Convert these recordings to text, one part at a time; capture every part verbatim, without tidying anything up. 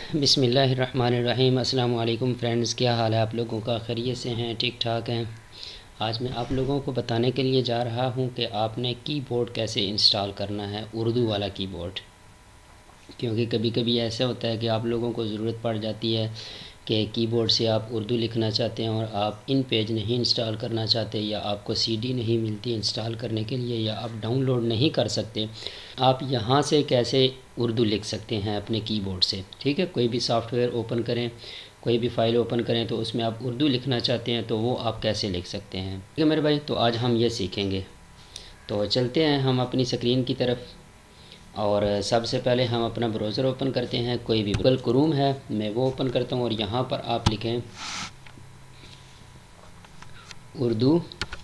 बिस्मिल्लाहिर्रहमानिर्रहीम। अस्सलाम वालेकुम फ्रेंड्स, क्या हाल है आप लोगों का? खैरियत से हैं? ठीक ठाक हैं? आज मैं आप लोगों को बताने के लिए जा रहा हूं कि आपने कीबोर्ड कैसे इंस्टॉल करना है, उर्दू वाला कीबोर्ड। क्योंकि कभी कभी ऐसा होता है कि आप लोगों को ज़रूरत पड़ जाती है कि कीबोर्ड से आप उर्दू लिखना चाहते हैं और आप इन पेज नहीं इंस्टॉल करना चाहते, या आपको सीडी नहीं मिलती इंस्टॉल करने के लिए, या आप डाउनलोड नहीं कर सकते। आप यहाँ से कैसे उर्दू लिख सकते हैं अपने कीबोर्ड से। ठीक है, कोई भी सॉफ्टवेयर ओपन करें, कोई भी फ़ाइल ओपन करें तो उसमें आप उर्दू लिखना चाहते हैं तो वो आप कैसे लिख सकते हैं। ठीक है मेरे भाई, तो आज हम ये सीखेंगे। तो चलते हैं हम अपनी स्क्रीन की तरफ। और सबसे पहले हम अपना ब्राउज़र ओपन करते हैं। कोई भी गूगल क्रोम है, मैं वो ओपन करता हूँ और यहाँ पर आप लिखें उर्दू।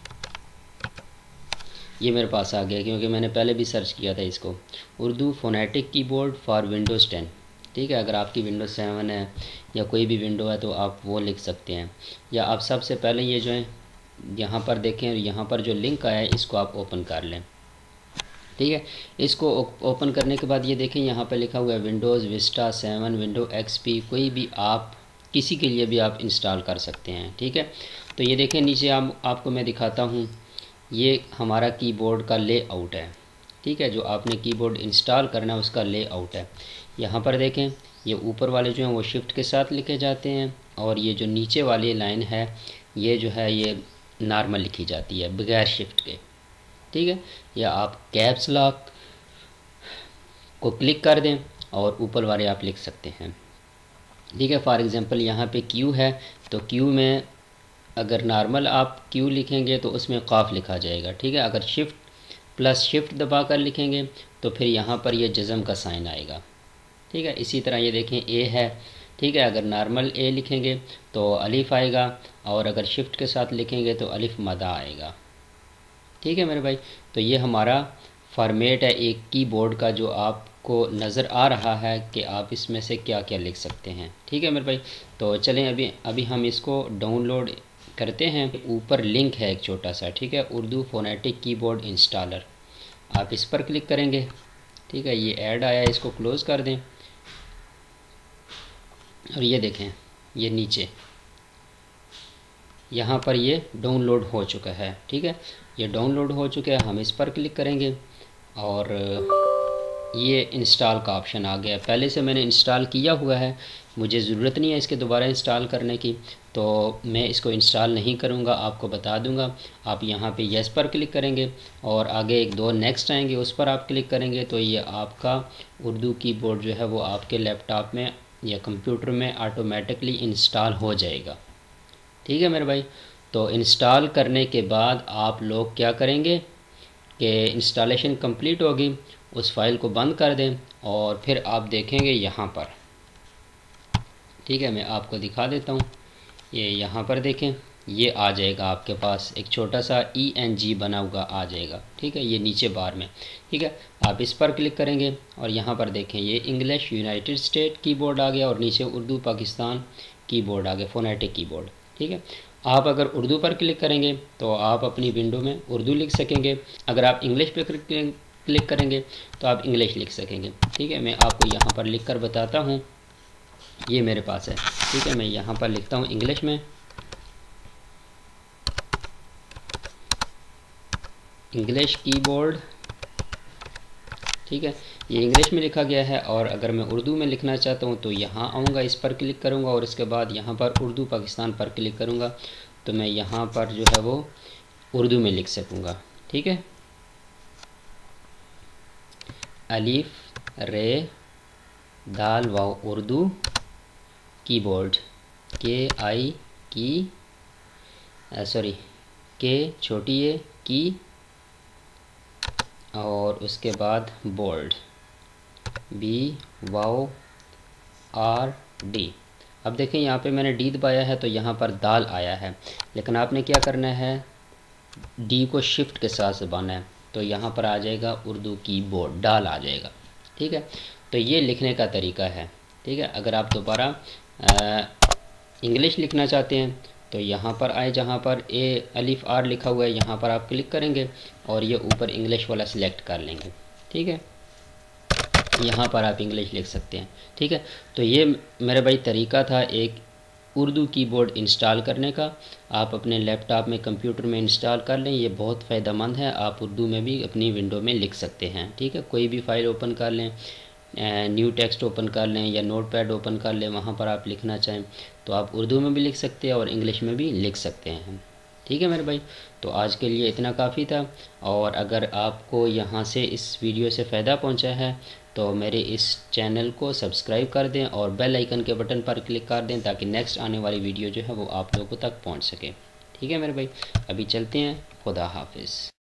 ये मेरे पास आ गया क्योंकि मैंने पहले भी सर्च किया था इसको। Urdu phonetic keyboard for Windows ten. ठीक है, अगर आपकी विंडोज़ सेवन है या कोई भी विंडो है तो आप वो लिख सकते हैं। या आप सबसे पहले ये जो है यहाँ पर देखें, यहाँ पर जो लिंक आया है इसको आप ओपन कर लें। ठीक है, इसको ओपन करने के बाद ये देखें यहाँ पे लिखा हुआ है Windows Vista seven, window XP, कोई भी आप किसी के लिए भी आप इंस्टॉल कर सकते हैं। ठीक है, तो ये देखें नीचे आप, आपको मैं दिखाता हूँ, ये हमारा कीबोर्ड का लेआउट है। ठीक है, जो आपने कीबोर्ड इंस्टॉल करना है उसका लेआउट है। यहाँ पर देखें, ये ऊपर वाले जो हैं वो शिफ्ट के साथ लिखे जाते हैं और ये जो नीचे वाली लाइन है ये जो है ये नॉर्मल लिखी जाती है बगैर शिफ्ट के। ठीक है, या आप कैप्स लॉक को क्लिक कर दें और ऊपर वाले आप लिख सकते हैं। ठीक है, फॉर एग्ज़ाम्पल यहाँ पे क्यू है तो क्यू में अगर नॉर्मल आप क्यू लिखेंगे तो उसमें क़ाफ लिखा जाएगा। ठीक है, अगर शिफ्ट प्लस शिफ्ट दबा कर लिखेंगे तो फिर यहाँ पर ये जज़म का साइन आएगा। ठीक है, इसी तरह ये देखें ए है। ठीक है, अगर नॉर्मल ए लिखेंगे तो अलिफ आएगा और अगर शिफ्ट के साथ लिखेंगे तो अलिफ मदा आएगा। ठीक है मेरे भाई, तो ये हमारा फॉर्मेट है एक कीबोर्ड का जो आपको नज़र आ रहा है कि आप इसमें से क्या क्या लिख सकते हैं। ठीक है मेरे भाई, तो चलें अभी अभी हम इसको डाउनलोड करते हैं। ऊपर लिंक है एक छोटा सा, ठीक है, उर्दू फोनेटिक कीबोर्ड इंस्टॉलर, आप इस पर क्लिक करेंगे। ठीक है, ये ऐड आया है, इसको क्लोज़ कर दें और ये देखें ये नीचे यहाँ पर ये डाउनलोड हो चुका है। ठीक है, ये डाउनलोड हो चुका है, हम इस पर क्लिक करेंगे और ये इंस्टॉल का ऑप्शन आ गया। पहले से मैंने इंस्टॉल किया हुआ है, मुझे ज़रूरत नहीं है इसके दोबारा इंस्टॉल करने की, तो मैं इसको इंस्टॉल नहीं करूँगा, आपको बता दूँगा। आप यहाँ पे यस पर क्लिक करेंगे और आगे एक दो नेक्स्ट आएंगे उस पर आप क्लिक करेंगे तो ये आपका उर्दू कीबोर्ड जो है वो आपके लैपटॉप में या कंप्यूटर में ऑटोमेटिकली इंस्टॉल हो जाएगा। ठीक है मेरे भाई, तो इंस्टॉल करने के बाद आप लोग क्या करेंगे कि इंस्टॉलेशन कंप्लीट होगी, उस फाइल को बंद कर दें और फिर आप देखेंगे यहाँ पर। ठीक है, मैं आपको दिखा देता हूँ, ये यहाँ पर देखें ये आ जाएगा आपके पास एक छोटा सा ई एन जी बना हुआ आ जाएगा। ठीक है, ये नीचे बार में। ठीक है, आप इस पर क्लिक करेंगे और यहाँ पर देखें ये इंग्लिश यूनाइटेड स्टेट कीबोर्ड आ गया और नीचे उर्दू पाकिस्तान कीबोर्ड आ गया, फोनेटिक कीबोर्ड। ठीक है, आप अगर उर्दू पर क्लिक करेंगे तो आप अपनी विंडो में उर्दू लिख सकेंगे, अगर आप इंग्लिश पे क्लिक करेंगे तो आप इंग्लिश लिख सकेंगे। ठीक है, मैं आपको यहाँ पर लिख कर बताता हूँ, ये मेरे पास है। ठीक है, मैं यहाँ पर लिखता हूँ इंग्लिश में, इंग्लिश कीबोर्ड। ठीक है, ये इंग्लिश में लिखा गया है और अगर मैं उर्दू में लिखना चाहता हूँ तो यहाँ आऊँगा, इस पर क्लिक करूँगा और इसके बाद यहाँ पर उर्दू पाकिस्तान पर क्लिक करूँगा तो मैं यहाँ पर जो है वो उर्दू में लिख सकूँगा। ठीक है, अलिफ रे दाल वाव उर्दू कीबोर्ड, के आई की सॉरी के छोटी ए की और उसके बाद बोल्ड बी वाओ आर डी। अब देखें यहाँ पे मैंने डी दबाया है तो यहाँ पर दाल आया है, लेकिन आपने क्या करना है डी को शिफ्ट के साथ दबाना है तो यहाँ पर आ जाएगा उर्दू की बोर्ड, डाल आ जाएगा। ठीक है, तो ये लिखने का तरीका है। ठीक है, अगर आप दोबारा इंग्लिश लिखना चाहते हैं तो यहाँ पर आए जहाँ पर ए अलिफ आर लिखा हुआ है यहाँ पर आप क्लिक करेंगे और ये ऊपर इंग्लिश वाला सिलेक्ट कर लेंगे। ठीक है, यहाँ पर आप इंग्लिश लिख सकते हैं। ठीक है, तो ये मेरे भाई तरीका था एक उर्दू कीबोर्ड इंस्टॉल करने का। आप अपने लैपटॉप में, कंप्यूटर में इंस्टॉल कर लें, ये बहुत फ़ायदेमंद है। आप उर्दू में भी अपनी विंडो में लिख सकते हैं। ठीक है, कोई भी फाइल ओपन कर लें, न्यू टेक्स्ट ओपन कर लें या नोटपैड ओपन कर लें, वहाँ पर आप लिखना चाहें तो आप उर्दू में भी लिख सकते हैं और इंग्लिश में भी लिख सकते हैं। ठीक है मेरे भाई, तो आज के लिए इतना काफ़ी था। और अगर आपको यहाँ से इस वीडियो से फ़ायदा पहुँचा है तो मेरे इस चैनल को सब्सक्राइब कर दें और बेल आइकन के बटन पर क्लिक कर दें ताकि नेक्स्ट आने वाली वीडियो जो है वो आप लोगों तक पहुँच सके। ठीक है मेरे भाई, अभी चलते हैं। खुदा हाफिज़।